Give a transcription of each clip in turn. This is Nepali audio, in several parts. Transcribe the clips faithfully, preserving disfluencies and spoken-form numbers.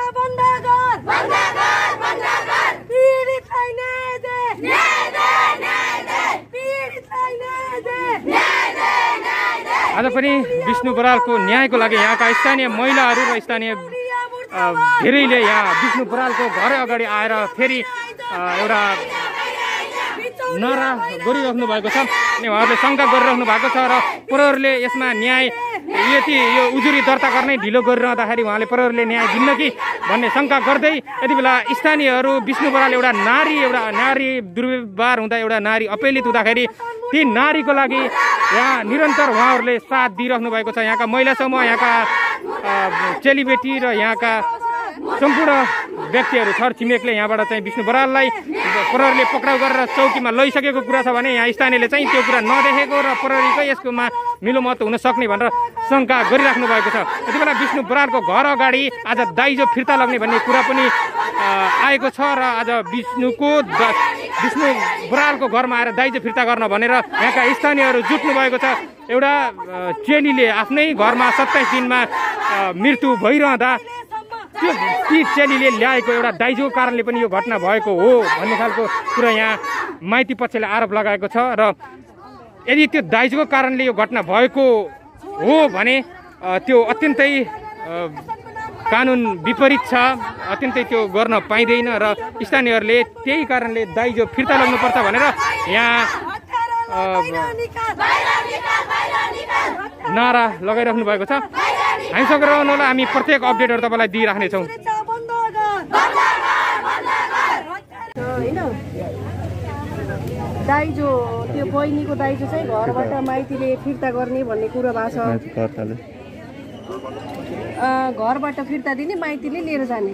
बन्द गर बन्द गर बन्द गर पीडितलाई न्याय दे न्याय दे न्याय दे पीडितलाई न्याय दे न्याय दे न्याय दे। आज पनि विष्णु बरालको न्यायको लागि यहाँका स्थानीय महिलाहरू र स्थानीय धेरैले यहाँ विष्णु बरालको घर अगाडि आएर फेरि एउटा नारा गरिराख्नु भएको छ अनि उहाँहरूले शङ्का गरिराख्नु भएको छ र प्रहरीले यसमा न्याय यति यो उजुरी दर्ता गर्ने ढिलो गरिरहँदाखेरि उहाँले प्रहरीले न्याय दिन्न कि भन्ने शङ्का गर्दै यति बेला स्थानीयहरू विष्णु बराल एउटा नारी एउटा नारी दुर्व्यवहार हुँदा एउटा नारी अपीडित हुँदाखेरि ती नारीको लागि यहाँ निरन्तर उहाँहरूले साथ दिइराख्नु भएको छ। यहाँका महिला समूह यहाँका चेलीबेटी र यहाँका सम्पूर्ण व्यक्तिहरू छर छिमेकले यहाँबाट चाहिँ विष्णु बराललाई प्रहरीले पक्राउ गरेर चौकीमा लैसकेको कुरा छ भने यहाँ स्थानीयले चाहिँ त्यो कुरा नदेखेको र प्रहरीकै यसकोमा मिलोमत हुन सक्ने भनेर शङ्का गरिराख्नु भएको छ। यति बेला विष्णु बरालको घर अगाडि आज दाइजो फिर्ता लाग्ने भन्ने कुरा पनि आएको छ र आज विष्णुको विष्णु बरालको घरमा आएर दाइजो फिर्ता गर्न भनेर यहाँका स्थानीयहरू जुट्नु भएको छ। एउटा चेलीले आफ्नै घरमा सत्ताइस दिनमा मृत्यु भइरहँदा त्यो ती चेलीले ल्याएको एउटा दाइजोको कारणले पनि यो घटना भएको हो भन्ने खालको कुरा यहाँ माइती पक्षले आरोप लगाएको छ र यदि त्यो दाइजोको कारणले यो घटना भएको हो भने त्यो अत्यन्तै कानुन विपरीत छ, अत्यन्तै त्यो गर्न पाइँदैन र स्थानीयहरूले त्यही कारणले दाइजो फिर्ता लाग्नुपर्छ भनेर यहाँ नारा लगाइराख्नु भएको छ। हामीसँग रहनु होला, हामी प्रत्येक अपडेटहरू तपाईँलाई दिइराख्नेछौँ। दाइजो त्यो बहिनीको दाइजो चाहिँ घरबाट माइतीले फिर्ता गर्ने भन्ने कुरा भएको छ। घरबाट फिर्ता दिने माइतीले लिएर जाने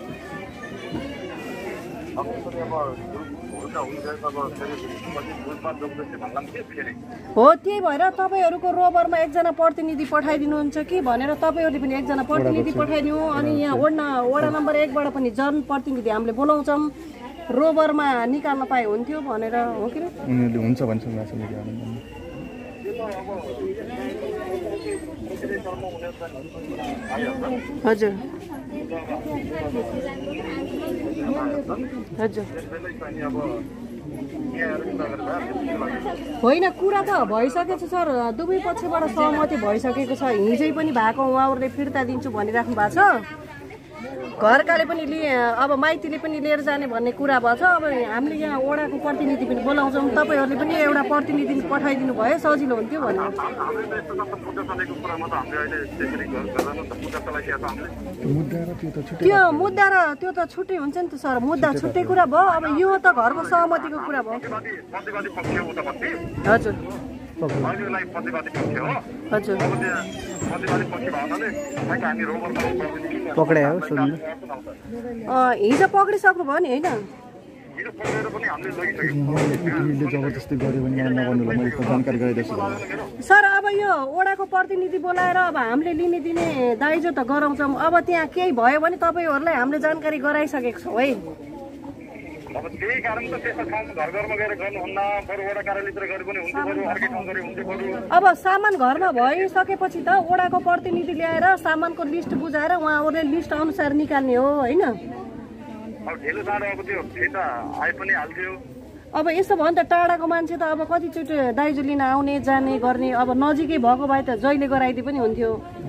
हो। त्यही भएर तपाईँहरूको रोबरमा एकजना प्रतिनिधि पठाइदिनुहुन्छ कि भनेर तपाईँहरूले पनि एकजना प्रतिनिधि पठाइदिनु। अनि यहाँ वडा वडा नम्बर एकबाट पनि जनप्रतिनिधि हामीले बोलाउँछौँ, रोबरमा निकाल्न पाए हुन्थ्यो भनेर हो कि उनीहरूले हुन्छ भन्छ। हजुर हजुर होइन, कुरा त भइसकेको छ सर, दुवै पक्षबाट सहमति भइसकेको छ। हिजै पनि भएको उहाँहरूले फिर्ता दिन्छु भनिराख्नु भएको छ। घरकाले पनि लिए अब माइतीले पनि लिएर जाने भन्ने कुरा भएको छ। अब हामीले यहाँ वडाको प्रतिनिधि पनि बोलाउँछौँ, तपाईँहरूले पनि एउटा प्रतिनिधि पठाइदिनु भयो सजिलो हुन्थ्यो भनेर। त्यो मुद्दा र त्यो त छुट्टै हुन्छ नि त सर, मुद्दा छुट्टै कुरा भयो। अब यो त घरको सहमतिको कुरा भयो। हजुर हजुर पक्रायो हिजो पक्रिसक्नु भयो नि होइन? जबरजस्ती गर्यो भने नगर्नुलाई मैले जानकारी गराइदिएको छु सर। अब यो वडाको प्रतिनिधि बोलाएर अब हामीले लिने दिने दाइजो त गराउँछौँ। अब त्यहाँ केही भयो भने तपाईँहरूलाई हामीले जानकारी गराइसकेको छौँ है। अब त्यही कारण त त्यस्तो ठाउँ घर घरमा गएर गर्नुहुन्न, बरु वडा कार्यालयतिर गरे पनि हुन्छ, बरु अर्कै ठाउँ गरे हुन्छ बरु। अब सामान घरमा भइसकेपछि त वडाको प्रतिनिधि ल्याएर सामानको लिस्ट बुझाएर उहाँहरूले लिस्ट अनुसार निकाल्ने हो होइन? अब ढिलो चाँडो अब त्यो फिर्ता आइ पनि हाल्थ्यो। अब यसो भयो नि त, टाढाको मान्छे त अब कतिचोटि दाइजो लिन आउने जाने गर्ने, अब नजिकै भएको भए त जहिले गराइदिए पनि हुन्थ्यो।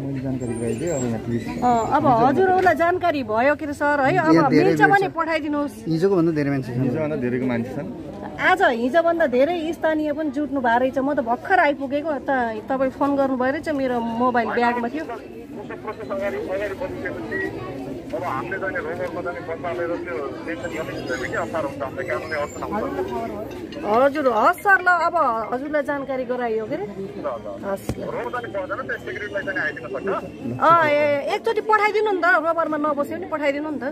अब हजुरहरूलाई जानकारी भयो कि सर है? अब मिल्छ भने पठाइदिनुहोस्। हिजोको भन्दा धेरै मान्छे हिजोभन्दा धेरैको मान्छे छन्। आज हिजोभन्दा धेरै स्थानीय पनि जुट्नु भएको रहेछ। म त भर्खर आइपुगेको, त तपाईँ फोन गर्नुभयो रहेछ, मेरो मोबाइल ब्यागमा थियो। अब हामीले जाने रोबरमा जाने बच्चालेर त्यो टेन्सन गर्ने के अप्ठ्यारो हुन्छ, हामीले कानुनी अवस्था हुन्छ। हजुर हस् सर, ल अब हजुरलाई जानकारी गराइयो के अरे। हस् अँ एकचोटि पठाइदिनु नि त, रोबरमा नबस्यो भने पठाइदिनु नि त।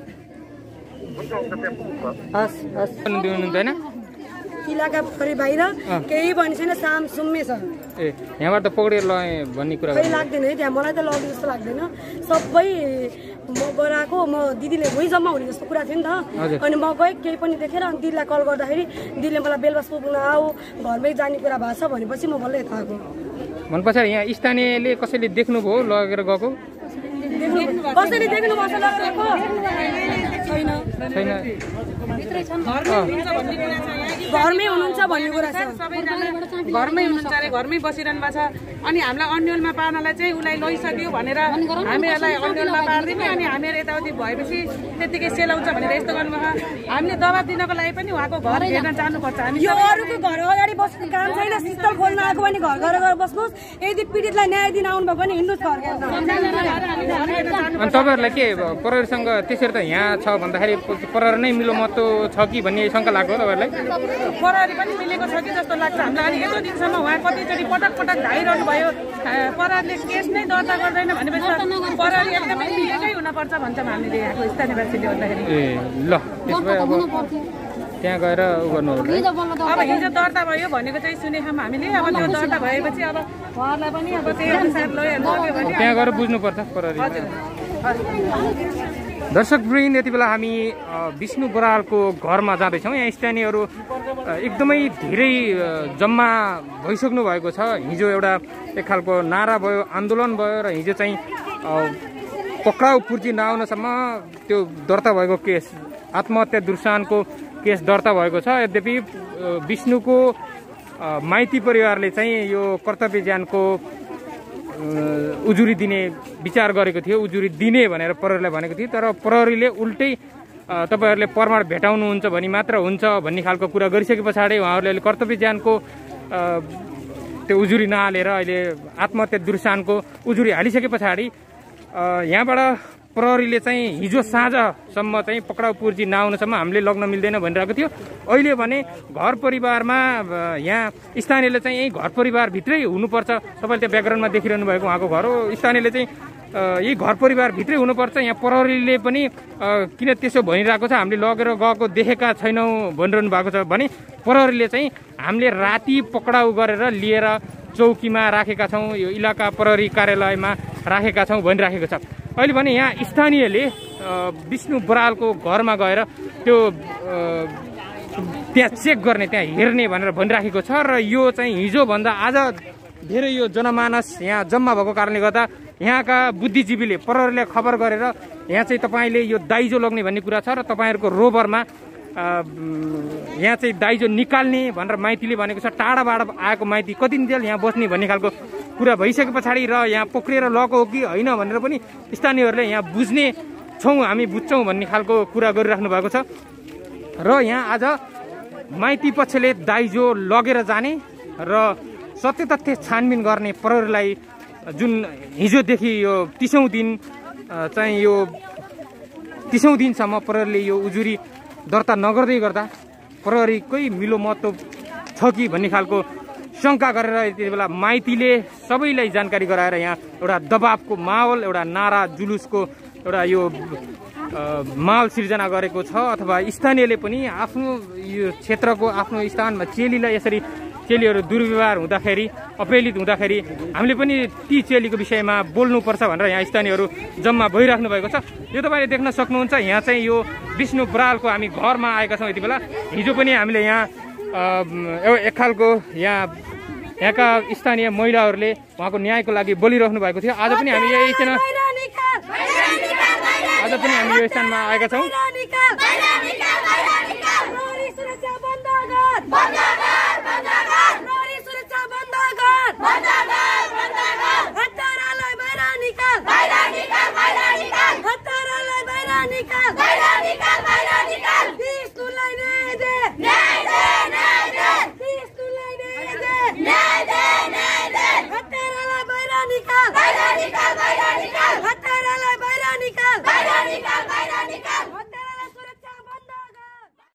हस् हस् दिनुहुँदैन इलाका परि बाहिर केही भन्ने छैन, साम सुम्मे छ। ए यहाँबाट पक्रेर लगे भन्ने कुरा खै लाग्दैन है, त्यहाँ मलाई त लग्यो जस्तो लाग्दैन। सबै म गराएको, म दिदीले भुइँ जम्मा हुने जस्तो कुरा थियो नि त। अनि म गएँ, केही पनि देखेर अनि दिदीलाई कल गर्दाखेरि दिदीले मलाई बेलबास पुग्न आऊ, घरमै जाने कुरा भएको छ भनेपछि म बल्ल यता आएको। भने पछाडि यहाँ स्थानीयले कसैले देख्नुभयो लगेर गएको? कसरी देख्नु मसला राखेको छैन छैन घरमै हुनुहुन्छ भन्ने कुरा छ सबैजना घरमै हुनुहुन्छ अरे घरमै बसिरहनु भएको छ अनि हामीलाई अन्यलमा पार्नलाई चाहिँ उसलाई लैसक्यो भनेर हामीहरूलाई अन्यलमा पार्दिने अनि हामीहरू यताउति भएपछि त्यतिकै सेलाउँछ भनेर यस्तो गर्नुभयो हामीले दबाब दिनको लागि पनि उहाँको घर हेर्न जानुपर्छ हामी यो अरूको घर अगाडि बस्ने काम छैन सिस्टम खोल्न आएको भने घर घर गएर बस्नुहोस् यदि पीडितलाई न्याय दिन आउनुभयो भने हिँड्नुहोस् घर अनि तपाईँहरूलाई के प्रहरीसँग त्यसरी त यहाँ छ भन्दाखेरि प्रहरी नै मिलो महत्त्व छ कि भन्ने शङ्का लाग्यो तपाईँहरूलाई प्रहरी पनि मिलेको छ कि जस्तो लाग्छ हामीलाई अनि यत्रो दिनसम्म उहाँ कतिचोटि पटक पटक धाइरहनु भयो प्रहरीले केस नै दर्ता गर्दैन भनेपछि प्रहरी एकदमै मिलेकै हुनपर्छ भन्छौँ हामीले यहाँको स्थानीयवासीले भन्दाखेरि ए ल त्यसो भए अब त्यहाँ गएर उ गर्नु होला अब हिजो दर्ता भयो भनेको चाहिँ सुनेछौँ हामीले अब त्यो दर्ता भएपछि अब उहाँलाई पनि अब त्यही अनुसार लग्यो भने त्यहाँ गएर बुझ्नुपर्छ प्रहरी दर्शकवृन्द यति बेला हामी विष्णु बरालको घरमा जाँदैछौँ यहाँ स्थानीयहरू एकदमै धेरै जम्मा भइसक्नु भएको छ हिजो एउटा एक खालको नारा भयो आन्दोलन भयो र हिजो चाहिँ पक्राउ पूर्ति नआउनसम्म त्यो दर्ता भएको केस आत्महत्या दुर्सानको केस दर्ता भएको छ यद्यपि विष्णुको माइती परिवारले चाहिँ यो कर्तव्य ज्यानको उजुरी दिने विचार गरेको थियो उजुरी दिने भनेर प्रहरीलाई भनेको थियो तर प्रहरीले उल्टै तपाईँहरूले प्रमाण भेटाउनुहुन्छ भने मात्र हुन्छ भन्ने खालको कुरा गरिसके पछाडि उहाँहरूले अहिले कर्तव्य ज्यानको त्यो उजुरी नहालेर अहिले आत्महत्या दुर्सानको उजुरी हालिसके पछाडि यहाँबाट प्रहरीले चाहिँ हिजो साँझसम्म चाहिँ पक्राउ पूर्ति नआउनसम्म हामीले लग्न मिल्दैन भनिरहेको थियो अहिले भने घर परिवारमा यहाँ स्थानीयले चाहिँ यही घर परिवारभित्रै हुनुपर्छ तपाईँले त्यो ब्याकग्राउन्डमा देखिरहनु भएको उहाँको घर हो स्थानीयले चाहिँ यही घर परिवारभित्रै हुनुपर्छ यहाँ प्रहरीले पनि किन त्यसो भनिरहेको छ हामीले लगेर गएको देखेका छैनौँ भनिरहनु भएको छ भने प्रहरीले चाहिँ हामीले राति पक्राउ गरेर लिएर चौकीमा राखेका छौँ यो इलाका प्रहरी कार्यालयमा राखेका छौँ भनिराखेको छ अहिले भने यहाँ स्थानीयले विष्णु बरालको घरमा गएर त्यो त्यहाँ चेक गर्ने त्यहाँ हेर्ने भनेर भनिराखेको छ र यो चाहिँ हिजोभन्दा आज धेरै यो जनमानस यहाँ जम्मा भएको कारणले गर्दा यहाँका बुद्धिजीवीले प्रहरीलाई खबर गरेर यहाँ चाहिँ तपाईँले यो दाइजो लग्ने भन्ने कुरा छ र तपाईँहरूको रोबरमा यहाँ चाहिँ दाइजो निकाल्ने भनेर माइतीले भनेको छ टाढाबाट आएको माइती कति दिनजेल यहाँ बस्ने भन्ने खालको कुरा भइसके पछाडि र यहाँ पोखरेर लगेको हो कि होइन भनेर पनि स्थानीयहरूले यहाँ बुझ्ने छौँ हामी बुझ्छौँ भन्ने खालको कुरा गरिराख्नु भएको छ र यहाँ आज माइती पक्षले दाइजो लगेर जाने र सत्य तथ्य छानबिन गर्ने प्रहरीलाई जुन हिजोदेखि यो तीसौँ दिन चाहिँ यो तीसौँ दिनसम्म प्रहरीले यो उजुरी दर्ता नगर्दै गर्दा प्रहरीकै मिलो महत्त्व छ कि भन्ने खालको शङ्का गरेर यति बेला माइतीले सबैलाई जानकारी गराएर यहाँ एउटा दबावको माहौल एउटा नारा जुलुसको एउटा यो माहौल सिर्जना गरेको छ अथवा स्थानीयले पनि आफ्नो यो क्षेत्रको आफ्नो स्थानमा चेलीलाई यसरी चेलीहरू दुर्व्यवहार हुँदाखेरि अपहेलित हुँदाखेरि हामीले पनि ती चेलीको विषयमा बोल्नुपर्छ भनेर यहाँ स्थानीयहरू जम्मा भइराख्नु भएको छ यो तपाईँले देख्न सक्नुहुन्छ यहाँ चाहिँ यो विष्णु बरालको हामी घरमा आएका छौँ यति बेला हिजो पनि हामीले यहाँ एक खालको यहाँ यहाँका स्थानीय महिलाहरूले उहाँको न्यायको लागि बोलिराख्नु भएको थियो आज पनि हामी यही स्थानमा आज पनि हामी यो स्थानमा आएका छौँ बन्द